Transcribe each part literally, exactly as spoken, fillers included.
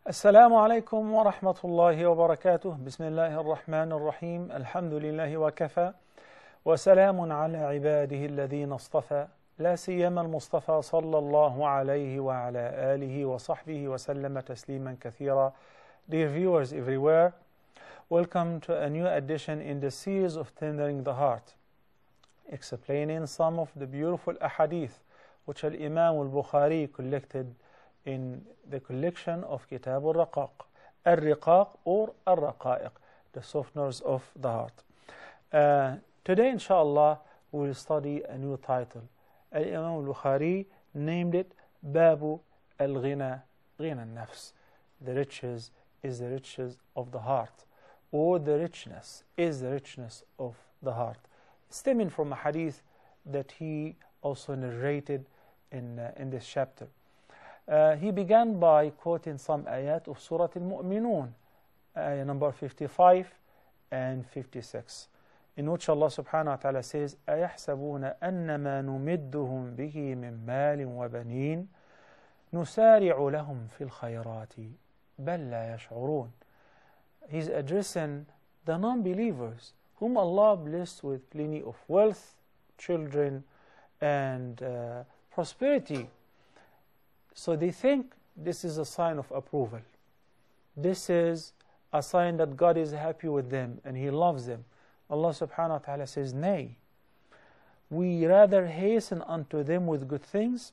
السلام عليكم ورحمة الله وبركاته. بسم الله الرحمن الرحيم. الحمد لله وكفى، وسلام على عباده الذين اصطفى، لا سيما المصطفى صلى الله عليه وعلى آله وصحبه وسلم تسليما كثيرا. Dear viewers everywhere, welcome to a new edition in the series of Tendering the Heart, explaining some of the beautiful ahadith which Al-Imam al-Bukhari collected in the collection of Kitab al-Raqaq, al-Riqaq or al-Raqa'iq, the softeners of the heart. Uh, today, inshallah, we will study a new title. Al-Imam al-Bukhari named it Babu al-Ghina, Ghina al-Nafs. The riches is the riches of the heart, or the richness is the richness of the heart, stemming from a hadith that he also narrated in, uh, in this chapter. Uh, he began by quoting some ayat of Surah Al-Mu'minun, ayah number fifty-five and fifty-six, in which Allah subhanahu wa ta'ala says, أَيَحْسَبُونَ أَنَّمَا نُمِدُّهُمْ بِهِ مِنْ مَالٍ وَبَنِينَ نُسَارِعُ لَهُمْ فِي الْخَيْرَاتِ بَلْ لَا يَشْعُرُونَ. He's addressing the non-believers whom Allah blessed with plenty of wealth, children, and uh, prosperity. So they think this is a sign of approval. This is a sign that God is happy with them and He loves them. Allah subhanahu wa ta'ala says, nay, we rather hasten unto them with good things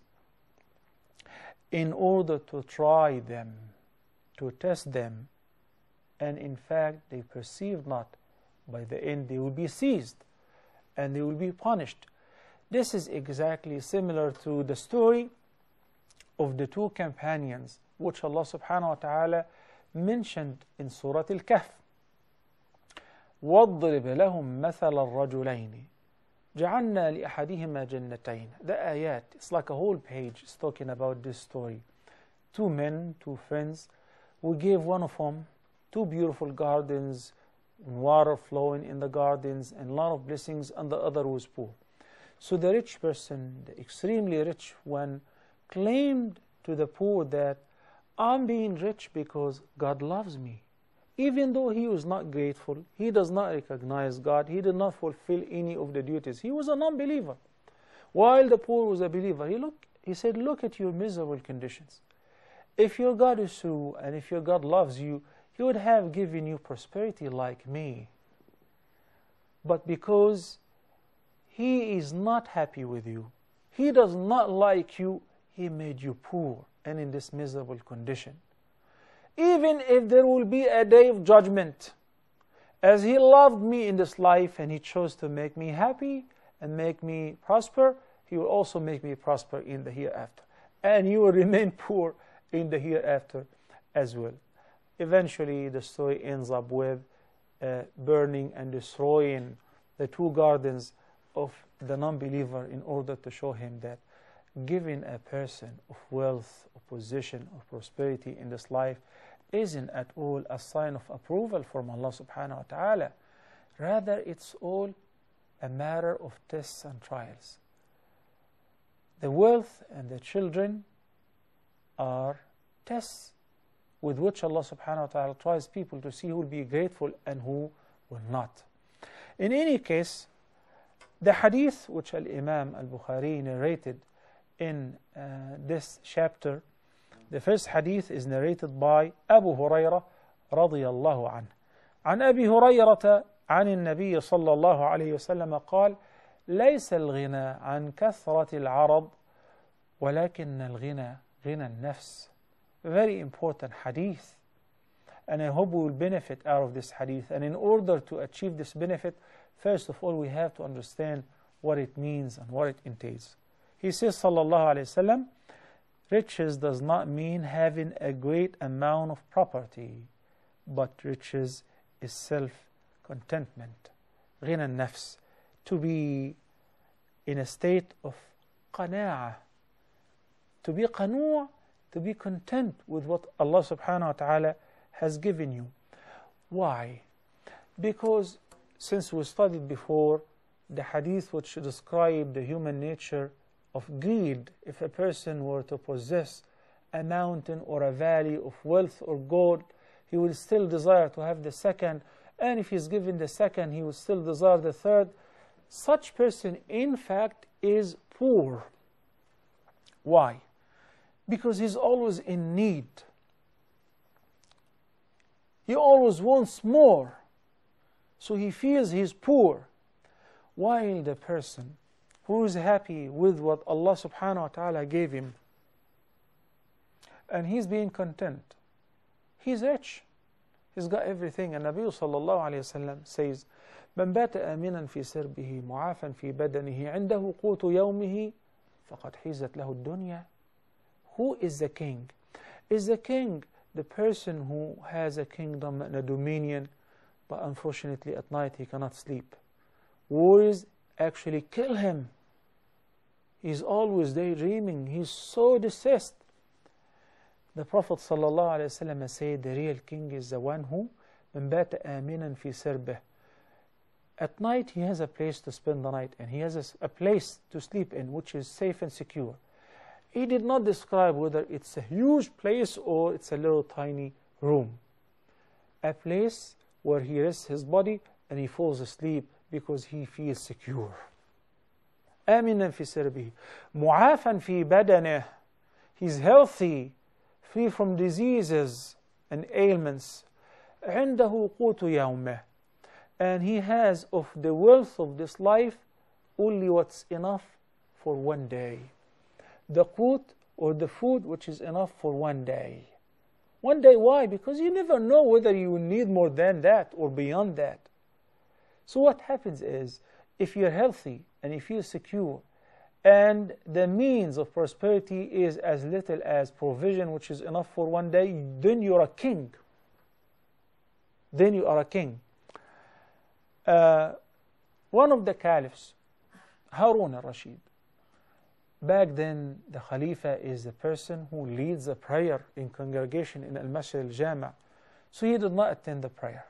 in order to try them, to test them, and in fact they perceive not. By the end they will be seized and they will be punished. This is exactly similar to the story of the two companions which Allah subhanahu wa ta'ala mentioned in Surah Al-Kahf. وَاضْرِبْ لَهُمْ مَثَلَ الرَّجُلَيْنِ جَعَلْنَا لِأَحَدِهِمَا جَنَّتَيْنِ. The ayat, it's like a whole page, is talking about this story. Two men, two friends, we gave one of them two beautiful gardens, water flowing in the gardens, and a lot of blessings, and the other was poor. So the rich person, the extremely rich one, claimed to the poor that I'm being rich because God loves me. Even though he was not grateful, he does not recognize God, he did not fulfill any of the duties. He was a non-believer. While the poor was a believer, he, look, he said, look at your miserable conditions. If your God is true, and if your God loves you, He would have given you prosperity like me. But because He is not happy with you, He does not like you, He made you poor and in this miserable condition. Even if there will be a day of judgment, as He loved me in this life and He chose to make me happy and make me prosper, He will also make me prosper in the hereafter. And you will remain poor in the hereafter as well. Eventually the story ends up with uh, burning and destroying the two gardens of the non-believer in order to show him that giving a person of wealth, of position, of prosperity in this life isn't at all a sign of approval from Allah subhanahu wa ta'ala. Rather, it's all a matter of tests and trials. The wealth and the children are tests with which Allah subhanahu wa ta'ala tries people to see who will be grateful and who will not. In any case, the hadith which Al-Imam al-Bukhari narrated in uh, this chapter, the first hadith is narrated by Abu Hurairah رضي الله عنه. عن أبي هريرة عن النبي صلى الله عليه وسلم قال ليس الغنى عن كثرة العرض ولكن الغنى غنى النفس. Very important hadith, and I hope we will benefit out of this hadith. And in order to achieve this benefit, first of all we have to understand what it means and what it entails. He says sallallahu alayhi wasallam, riches does not mean having a great amount of property, but riches is self-contentment, ghina nafs, to be in a state of qana'ah, to be qanu', to be content with what Allah subhanahu wa ta'ala has given you. Why? Because since we studied before the hadith which describe the human nature of greed, if a person were to possess a mountain or a valley of wealth or gold, he will still desire to have the second, and if he's given the second, he will still desire the third. Such person, in fact, is poor. Why? Because he's always in need. He always wants more, so he feels he's poor. While the person who is happy with what Allah subhanahu wa ta'ala gave him, and he's being content, he's rich, he's got everything. And Nabi sallallahu alayhi wa sallam says, من بات آمنا في سربه معافا في بدنه عنده قوت يومه فقد حيزت له الدنيا. Who is the king? Is the king the person who has a kingdom and a dominion, but unfortunately at night he cannot sleep? Wars actually kill him. He's always daydreaming. He's so distressed. The Prophet ﷺ said the real king is the one who من بات آمنا في سربه. At night he has a place to spend the night, and he has a, a place to sleep in which is safe and secure. He did not describe whether it's a huge place or it's a little tiny room. A place where he rests his body and he falls asleep because he feels secure. آمنا في سربه معافا في بدنه. He's healthy, free from diseases and ailments. عنده قوت يومه. And he has of the wealth of this life only what's enough for one day. The qut, or the food which is enough for one day. One day, why? Because you never know whether you will need more than that or beyond that. So what happens is, if you're healthy and you feel secure, and the means of prosperity is as little as provision which is enough for one day, then you're a king. Then you are a king. Uh, one of the caliphs, Harun al-Rashid, back then the Khalifa is the person who leads the prayer in congregation in Al-Masjid al-Jami'. So he did not attend the prayer.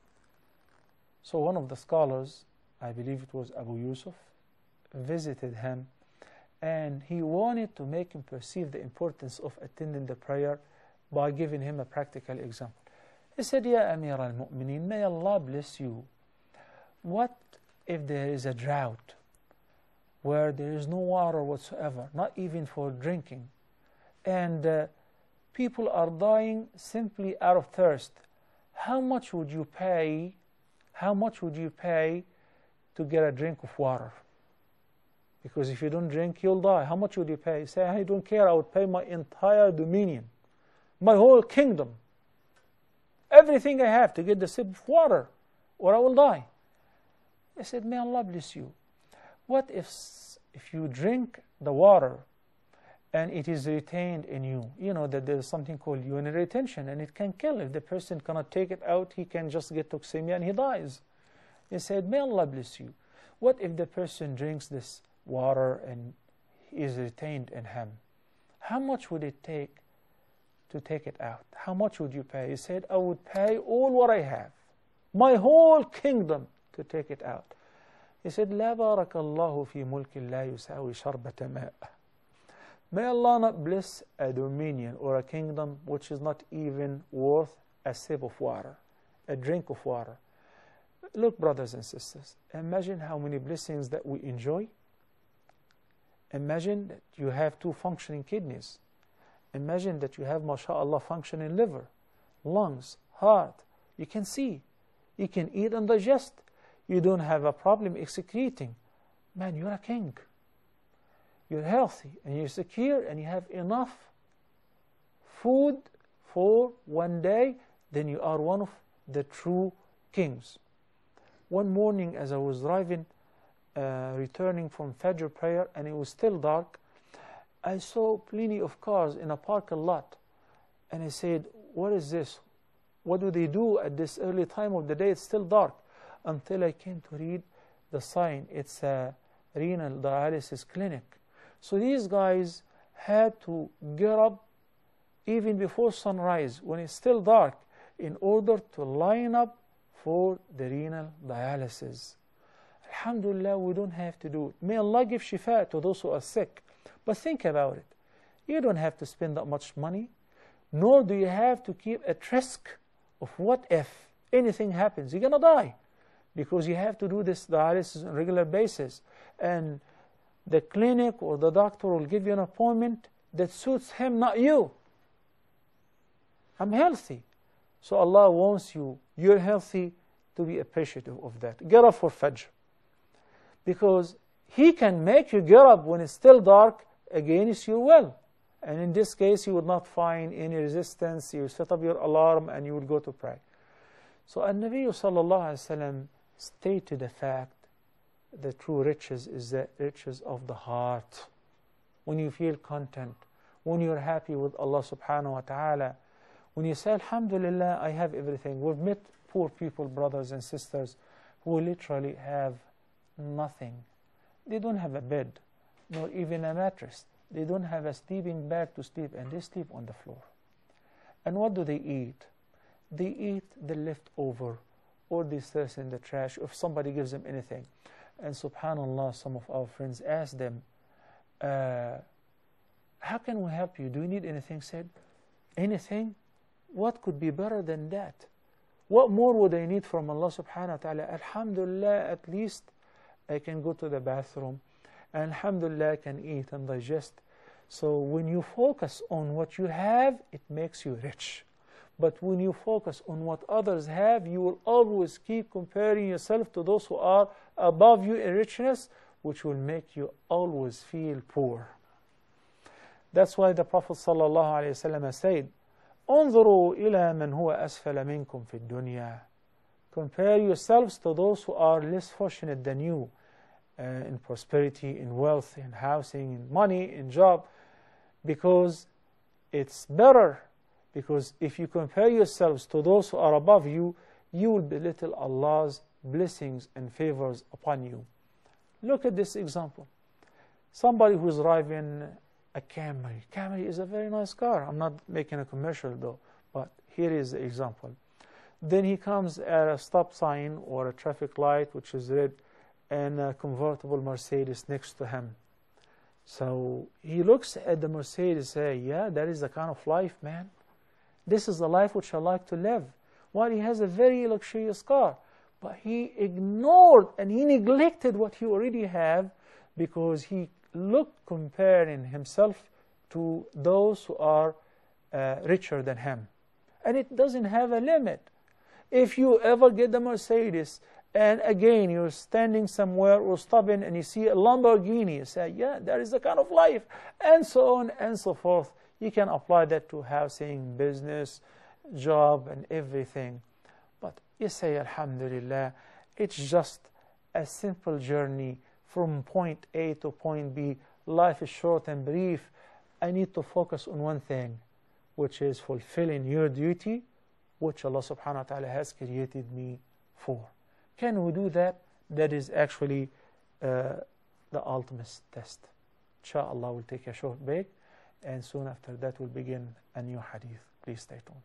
So one of the scholars, I believe it was Abu Yusuf, visited him, and he wanted to make him perceive the importance of attending the prayer by giving him a practical example. He said, Ya Amir al-Mu'mineen, may Allah bless you. What if there is a drought where there is no water whatsoever, not even for drinking, and uh, people are dying simply out of thirst? How much would you pay? How much would you pay to get a drink of water? Because if you don't drink, you'll die. How much would you pay? You say, I don't care, I would pay my entire dominion, my whole kingdom, everything I have to get the sip of water, or I will die. I said, may Allah bless you. What if, if you drink the water and it is retained in you? You know that there is something called urinary retention, and it can kill. If the person cannot take it out, he can just get toxemia and he dies. He said, may Allah bless you. What if the person drinks this water and is retained in him? How much would it take to take it out? How much would you pay? He said, I would pay all what I have, my whole kingdom, to take it out. He said, لا بارك الله في ملك لا يساوي شربة ماء. May Allah not bless a dominion or a kingdom which is not even worth a sip of water, a drink of water. Look, brothers and sisters, imagine how many blessings that we enjoy. Imagine that you have two functioning kidneys. Imagine that you have, mashallah, functioning liver, lungs, heart. You can see, you can eat and digest. You don't have a problem excreting. Man, you're a king. You're healthy and you're secure and you have enough food for one day. Then you are one of the true kings. One morning as I was driving, uh, returning from Fajr prayer, and it was still dark, I saw plenty of cars in a parking lot. And I said, what is this? What do they do at this early time of the day? It's still dark. Until I came to read the sign. It's a renal dialysis clinic. So these guys had to get up even before sunrise, when it's still dark, in order to line up for the renal dialysis. Alhamdulillah, we don't have to do it. May Allah give shifa to those who are sick. But think about it. You don't have to spend that much money, nor do you have to keep at risk of what if anything happens. You're going to die because you have to do this dialysis on a regular basis. And the clinic or the doctor will give you an appointment that suits him, not you. I'm healthy. So Allah wants you, you're healthy, to be appreciative of that. Get up for Fajr. Because He can make you get up when it's still dark against your will. And in this case, you would not find any resistance. You set up your alarm and you would go to pray. So An-Nabi sallallahu alayhi wa sallam stated the fact the true riches is the riches of the heart. When you feel content, when you're happy with Allah subhanahu wa ta'ala, when you say, Alhamdulillah, I have everything. We've met poor people, brothers and sisters, who literally have nothing. They don't have a bed, nor even a mattress. They don't have a sleeping bag to sleep, and they sleep on the floor. And what do they eat? They eat the leftover, or they throw in the trash, if somebody gives them anything. And subhanAllah, some of our friends asked them, uh, how can we help you? Do you need anything? Said, anything? What could be better than that? What more would I need from Allah subhanahu wa ta'ala? Alhamdulillah, at least I can go to the bathroom. And alhamdulillah, I can eat and digest. So when you focus on what you have, it makes you rich. But when you focus on what others have, you will always keep comparing yourself to those who are above you in richness, which will make you always feel poor. That's why the Prophet sallallahu alaihi wasallam said, انظروا إلى من هو أسفل منكم في الدنيا. Compare yourselves to those who are less fortunate than you uh, in prosperity, in wealth, in housing, in money, in job, because it's better. Because if you compare yourselves to those who are above you, you will belittle Allah's blessings and favors upon you. Look at this example. Somebody who's driving a Camry. Camry is a very nice car. I'm not making a commercial though, but here is the example. Then he comes at a stop sign or a traffic light, which is red, and a convertible Mercedes next to him. So he looks at the Mercedes and says, yeah, that is the kind of life, man. This is the life which I like to live. While he has a very luxurious car. But he ignored and he neglected what he already have because he looked comparing himself to those who are uh, richer than him. And it doesn't have a limit. If you ever get the Mercedes and again you're standing somewhere or stopping and you see a Lamborghini, you say, yeah, that is the kind of life, and so on and so forth. You can apply that to housing, business, job, and everything. But you say, Alhamdulillah, it's just a simple journey from point A to point B. Life is short and brief. I need to focus on one thing, which is fulfilling your duty, which Allah subhanahu wa ta'ala has created me for. Can we do that? That is actually uh, the ultimate test. Inshallah, we'll take a short break, and soon after that we'll begin a new hadith. Please stay tuned.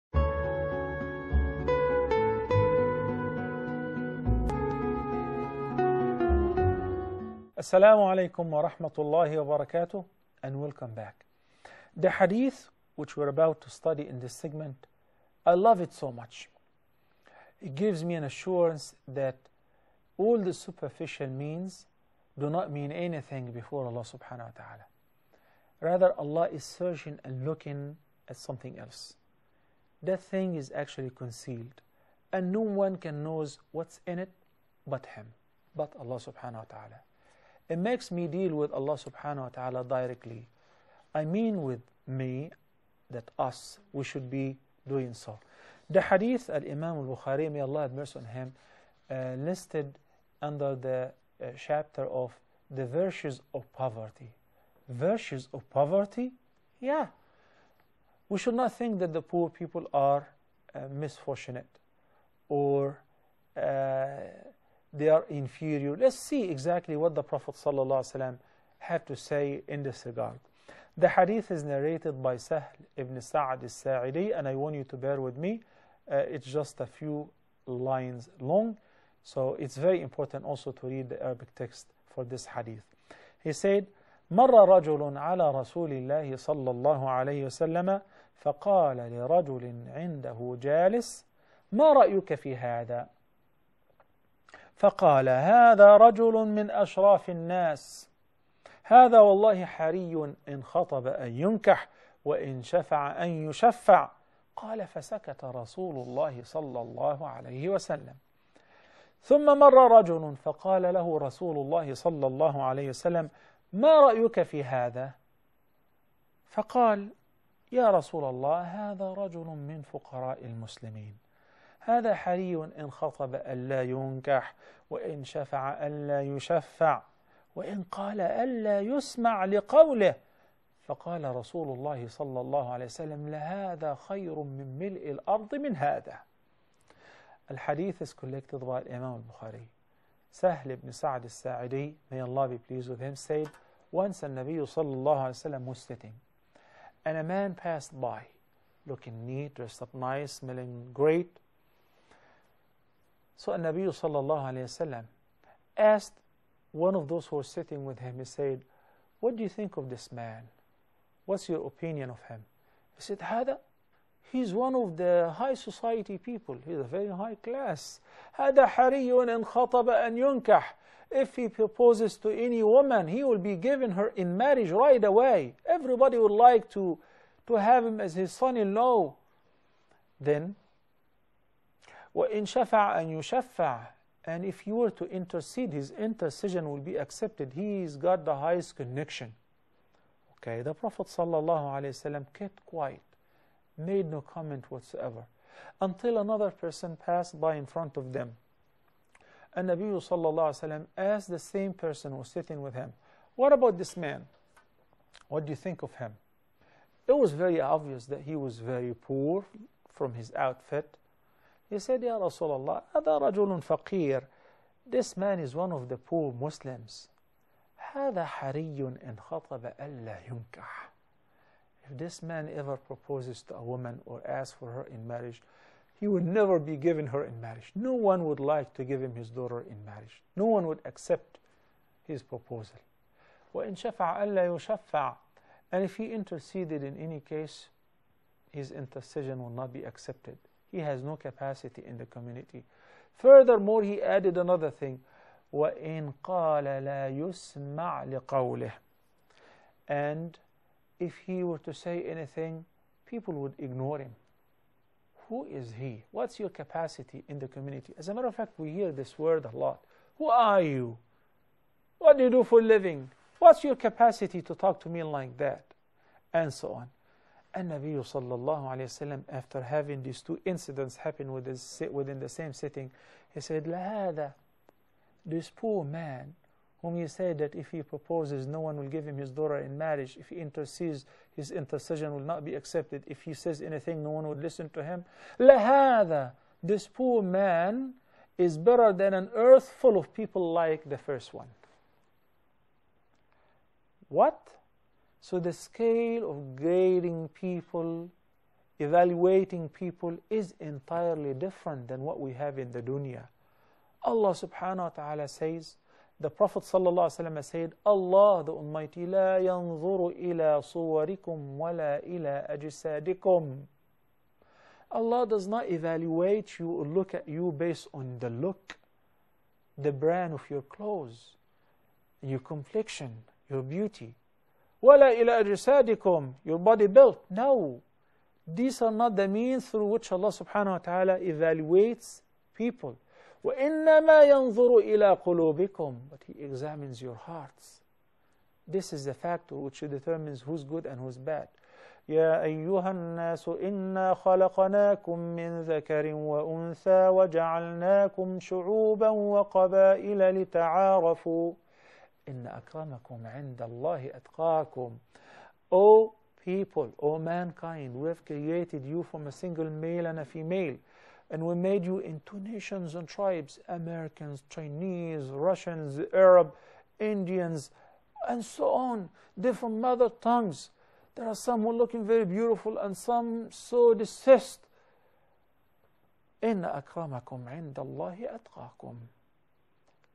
Assalamu alaikum wa rahmatullahi wa barakatuh, and welcome back. The hadith which we're about to study in this segment, I love it so much. It gives me an assurance that all the superficial means do not mean anything before Allah subhanahu wa ta'ala. Rather, Allah is searching and looking at something else. That thing is actually concealed, and no one can know what's in it but Him, but Allah subhanahu wa ta'ala. It makes me deal with Allah subhanahu wa ta'ala directly. I mean with me, that us, we should be doing so. The hadith, Al-Imam al-Bukhari, may Allah have mercy on him, uh, listed under the uh, chapter of the virtues of poverty. Virtues of poverty? Yeah. We should not think that the poor people are uh, misfortunate or uh, they are inferior. Let's see exactly what the Prophet ﷺ had to say in this regard. The hadith is narrated by Sahl ibn Sa'ad al-Sa'idi, and I want you to bear with me. Uh, it's just a few lines long, so it's very important also to read the Arabic text for this hadith. He said, مر رجل على رسول الله صلى الله عليه وسلم فقال لرجل عنده جالس: ما رأيك في هذا؟ فقال: هذا رجل من أشراف الناس، هذا والله حري إن خطب أن ينكح وإن شفع أن يشفع. قال: فسكت رسول الله صلى الله عليه وسلم. ثم مر رجل فقال له رسول الله صلى الله عليه وسلم: ما رأيك في هذا؟ فقال: يا رسول الله، هذا رجل من فقراء المسلمين، هذا حري إن خطب ألا ينكح وإن شفع ألا يشفع وإن قال ألا يسمع لقوله. فقال رسول الله صلى الله عليه وسلم: لهذا خير من ملء الأرض من هذا. الحديث is collected by Imam al-Bukhari. Sahl ibn Sa'd al-Sa'idi, may Allah be pleased with him, said, once a Nabi sallallahu alayhi wa sallam was sitting, and a man passed by, looking neat, dressed up nice, smelling great. So a Nabi sallallahu alayhi wa sallam asked one of those who were sitting with him, he said, what do you think of this man? What's your opinion of him? He said, هذا, he's one of the high society people. He's a very high class. هذا حري إن خطب أن ينكح. If he proposes to any woman, he will be given her in marriage right away. Everybody would like to, to have him as his son-in-law. Then, وإن شفع أن يشفع. And if you were to intercede, his intercession will be accepted. He's got the highest connection. Okay, the Prophet ﷺ kept quiet, made no comment whatsoever, until another person passed by in front of them. And Nabi ﷺ asked the same person who was sitting with him, what about this man? What do you think of him? It was very obvious that he was very poor from his outfit. He said, Ya Rasulullah, هذا رجل فقير. This man is one of the poor Muslims. هذا حري إن خطب ألا ينكح. If this man ever proposes to a woman or asks for her in marriage, he would never be given her in marriage. No one would like to give him his daughter in marriage. No one would accept his proposal. وإن شفع ألا يشفع. And if he interceded in any case, his intercession will not be accepted. He has no capacity in the community. Furthermore, he added another thing. وَإِنْ قَالَ لَا يُسْمَعْ لِقَوْلِهِ. And if he were to say anything, people would ignore him. Who is he? What's your capacity in the community? As a matter of fact, we hear this word a lot. Who are you? What do you do for a living? What's your capacity to talk to me like that? And so on. And Nabi sallallahu alayhi wasallam, after having these two incidents happen within the same sitting, he said, لَهَذَا, this poor man, whom you said that if he proposes, no one will give him his daughter in marriage. If he intercedes, his intercession will not be accepted. If he says anything, no one would listen to him. لَهَذَا, this poor man is better than an earth full of people like the first one. What? So the scale of grading people, evaluating people is entirely different than what we have in the dunya. Allah subhanahu wa ta'ala says, the Prophet sallallahu alaihi wasallam said, Allah the Almighty, لا ينظر إلى صوركم ولا إلى أجسادكم. Allah does not evaluate you or look at you based on the look, the brand of your clothes, your complexion, your beauty. وَلَا إِلَى أَجْسَادِكُمْ, your body built. No. These are not the means through which Allah subhanahu wa ta'ala evaluates people. وَإِنَّمَا يَنظُرُ إِلَى قُلُوبِكُمْ, but He examines your hearts. This is the factor which determines who's good and who's bad. يَا أَيُّهَا النَّاسُ إِنَّا خَلَقْنَاكُمْ مِنْ ذَكَرٍ وَأُنْثَى وَجَعَلْنَاكُمْ شُعُوبًا وَقَبَائِلَ لِتَعَارَفُوا إِنَّ أَكْرَمَكُمْ عِنْدَ اللَّهِ أَتْقَاكُمْ. O people, O mankind, we have created you from a single male and a female, and we made you into nations and tribes, Americans, Chinese, Russians, Arab, Indians, and so on, different mother tongues. There are some who are looking very beautiful and some so distressed. إِنَّ أَكْرَمَكُمْ عِنْدَ اللَّهِ أَتْقَاكُمْ.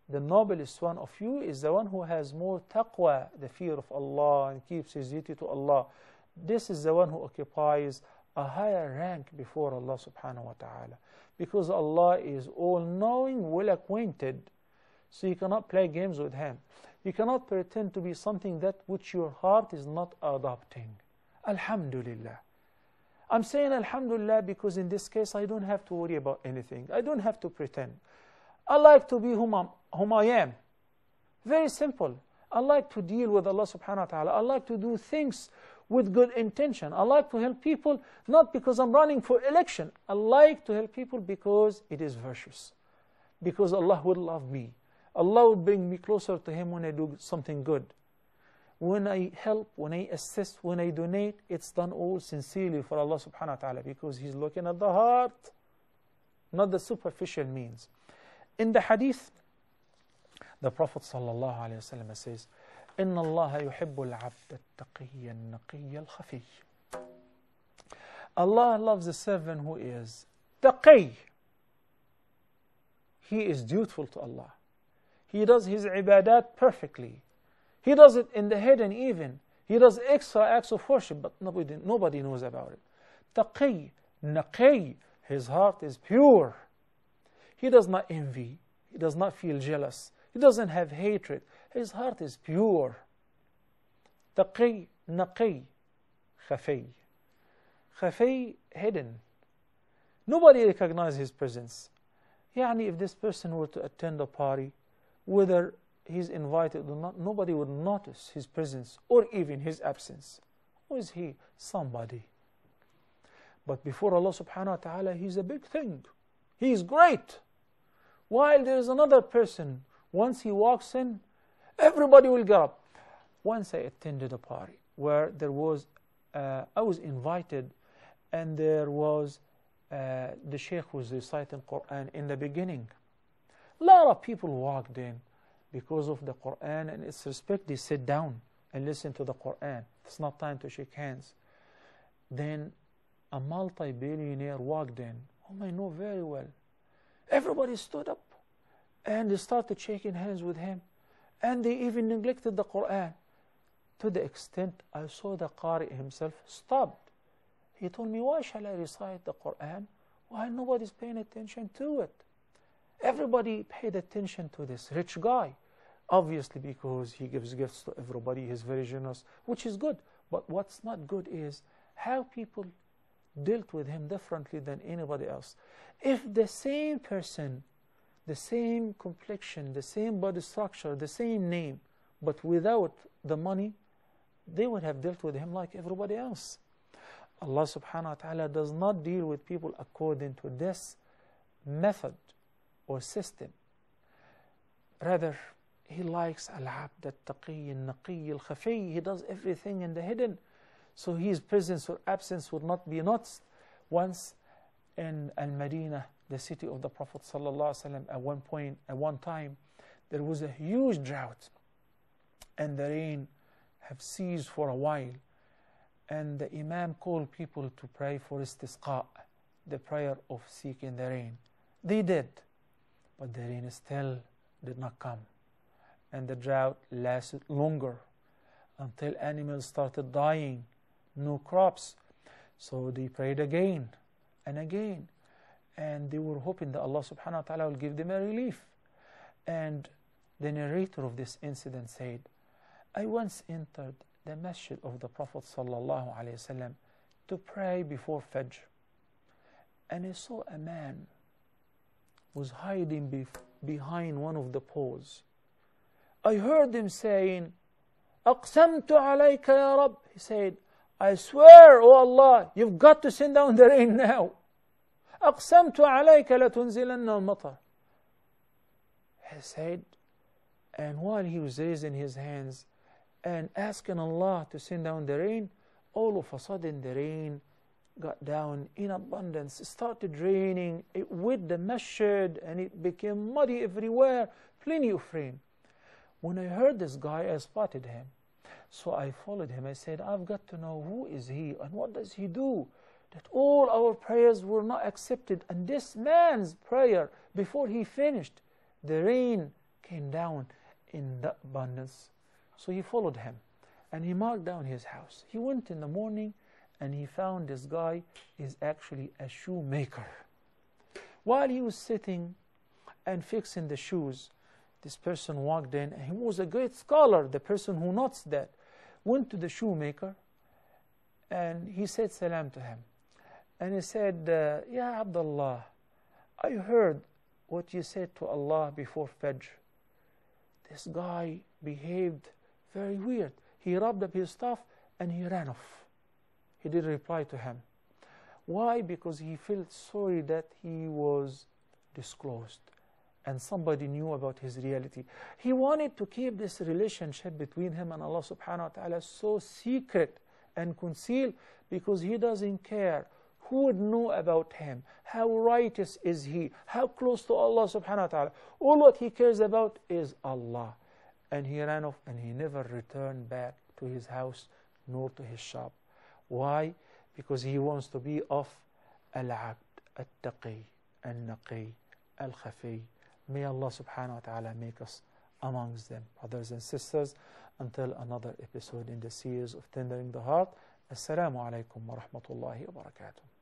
the noblest one of you is the one who has more taqwa, the fear of Allah, and keeps his duty to Allah. This is the one who occupies a higher rank before Allah subhanahu wa ta'ala. Because Allah is all-knowing, well-acquainted. So you cannot play games with Him. You cannot pretend to be something that which your heart is not adopting. Alhamdulillah. I'm saying Alhamdulillah because in this case I don't have to worry about anything. I don't have to pretend. I like to be whom, I'm, whom I am. Very simple. I like to deal with Allah subhanahu wa ta'ala. I like to do things with good intention. I like to help people not because I'm running for election. I like to help people because it is virtuous. Because Allah will love me. Allah will bring me closer to Him when I do something good. When I help, when I assist, when I donate, it's done all sincerely for Allah subhanahu wa ta'ala because He's looking at the heart, not the superficial means. In the hadith, the Prophet sallallahu alayhi wa sallam says, إِنَّ اللَّهَ يُحِبُّ الْعَبْدَ التَّقِيَّ النَّقِيَّ الْخَفِيَّ. Allah loves the servant who is taqi. He is dutiful to Allah. He does his ibadat perfectly. He does it in the hidden even. He does extra acts of worship, but nobody, nobody knows about it. Taqi, naqi, his heart is pure. He does not envy. He does not feel jealous. He doesn't have hatred. His heart is pure. Taqi, naqi, khafi. Khafi, hidden. Nobody recognizes his presence. Yani if this person were to attend a party, whether he's invited or not, nobody would notice his presence or even his absence. Who is he? Somebody. But before Allah subhanahu wa ta'ala, he's a big thing. He is great. While there is another person, once he walks in, everybody will get up. Once I attended a party where there was, uh, I was invited, and there was, uh, the Sheikh was reciting Quran in the beginning. A lot of people walked in because of the Quran, and its respect, they sit down and listen to the Quran. It's not time to shake hands. Then a multi-billionaire walked in, whom I know very well. Everybody stood up and they started shaking hands with him, and they even neglected the Quran, to the extent I saw the Qari himself stopped. He told me, why shall I recite the Quran while nobody's paying attention to it? Everybody paid attention to this rich guy, obviously because he gives gifts to everybody, he's very generous, which is good. But what's not good is how people dealt with him differently than anybody else. If the same person, the same complexion, the same body structure, the same name, but without the money, they would have dealt with him like everybody else. Allah subhanahu wa ta'ala does not deal with people according to this method or system. Rather, He likes al-abd al-taqi al-naqi al-khafi. He does everything in the hidden. So his presence or absence would not be noticed. Once in Al-Madinah, the city of the Prophet ﷺ, at one point, at one time, there was a huge drought, and the rain have ceased for a while. And the Imam called people to pray for istisqa, the prayer of seeking the rain. They did, but the rain still did not come. And the drought lasted longer until animals started dying, no crops. So they prayed again and again, and they were hoping that Allah subhanahu wa ta'ala will give them a relief. And the narrator of this incident said, I once entered the masjid of the Prophet sallallahu alaihi wasallam to pray before Fajr, and I saw a man was hiding be behind one of the poles. I heard him saying, أقسمت عليك يا رب. He said, I swear, O Allah, you've got to send down the rain now. أقسمت عليك لتنزلن المطر. He said, and while he was raising his hands and asking Allah to send down the rain, all of a sudden the rain got down in abundance. It started raining, it wet the masjid, and it became muddy everywhere, plenty of rain. When I heard this guy, I spotted him. So I followed him. I said, I've got to know who is he and what does he do, that all our prayers were not accepted. And this man's prayer, before he finished, the rain came down in the abundance. So he followed him and he marked down his house. He went in the morning and he found this guy is actually a shoemaker. While he was sitting and fixing the shoes, this person walked in, and he was a great scholar. The person who noticed that went to the shoemaker and he said salam to him. And he said, uh, Ya Abdullah, I heard what you said to Allah before Fajr. This guy behaved very weird. He rubbed up his stuff and he ran off. He didn't reply to him. Why? Because he felt sorry that he was disclosed and somebody knew about his reality. He wanted to keep this relationship between him and Allah subhanahu wa ta'ala so secret and concealed because he doesn't care who would know about him, how righteous is he, how close to Allah subhanahu wa ta'ala. All what he cares about is Allah. And he ran off and he never returned back to his house nor to his shop. Why? Because he wants to be of al-abd, al-taqi, al-naqi, al-khafi. May Allah subhanahu wa ta'ala make us amongst them. Brothers and sisters, until another episode in the series of Tendering the Heart, Assalamu alaikum wa rahmatullahi wa barakatuh.